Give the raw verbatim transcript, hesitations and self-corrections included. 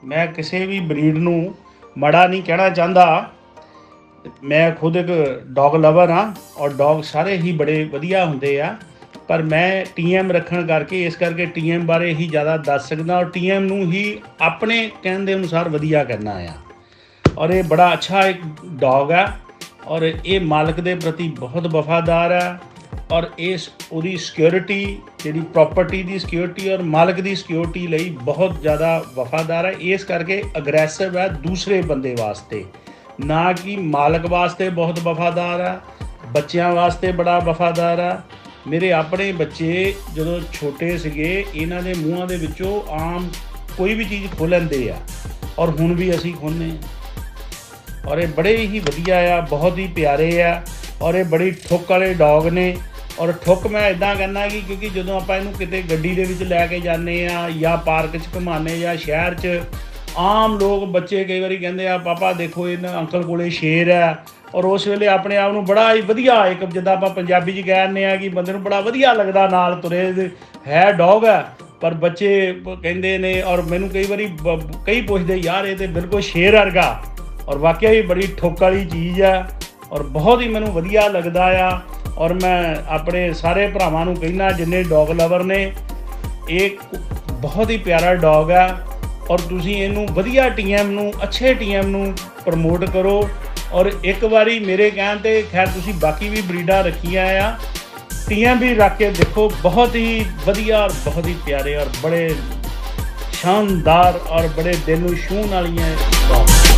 मैं किसी भी ब्रीड नूं माड़ा नहीं कहना चाहता। मैं खुद एक डॉग लवर हाँ और डॉग सारे ही बड़े वधिया हुंदे आ, पर मैं टी एम रखण करके इस करके टी एम बारे ही ज़्यादा दस सकदा और टी एम नूं ही अपने कहण दे अनुसार वधिया करना आ। और ये बड़ा अच्छा एक डॉग है और ये मालक के प्रति बहुत वफादार है और इस उदी सिक्योरिटी जी प्रॉपर्टी की सिक्योरिटी और मालक की सिक्योरिटी लई बहुत ज़्यादा वफादार है। इस करके अग्रैसिव है दूसरे बंदे वास्ते, ना कि मालक वास्ते बहुत वफादार है, बच्चों वास्ते बड़ा वफादार है। मेरे अपने बच्चे जो छोटे सगे इन्हां दे मूँहां दे विचों आम कोई भी चीज़ खोल लेंदे आ और हुण भी असीं खोलने और ये बड़े ही वधिया आ, बहुत ही प्यारे आ और ये बड़ी ठुक वाले डॉग ने। और ठुक मैं इदा कहना कि क्योंकि जो आप किते गड्डी दे विच लैके जाने या पार्क च घुमाने या शहर च आम लोग बच्चे कई बार कहते आ पापा देखो इन अंकल कोले शेर है और उस वेले अपने आप को बड़ा ही वधिया एक जिद्दां आपां पंजाबी च कहने आ कि बंदे नूं बड़ा वधिया लगदा नाल तुरे है डॉग है, पर बच्चे कहते ने और मैनूं कई बार कई पुछदे यार ये तो बिल्कुल शेर वर्गा और वाकई ही बड़ी ठुक वाली चीज़ है और बहुत ही मैनूं वधिया लगदा आ। और मैं अपने सारे भरावां नूं कहना जिन्ने डॉग लवर ने एक बहुत ही प्यारा डॉग है और तुसीं इहनूं वधिया टी एम नूं अच्छे टी एम नूं प्रमोट करो। और एक बारी मेरे कहण ते खैर तुसीं बाकी भी ब्रीडां रखियां आ, टी एम भी रख के देखो, बहुत ही वधिया और बहुत ही प्यारे और बड़े शानदार और बड़े दिल नूं छूहण वालियां डॉग।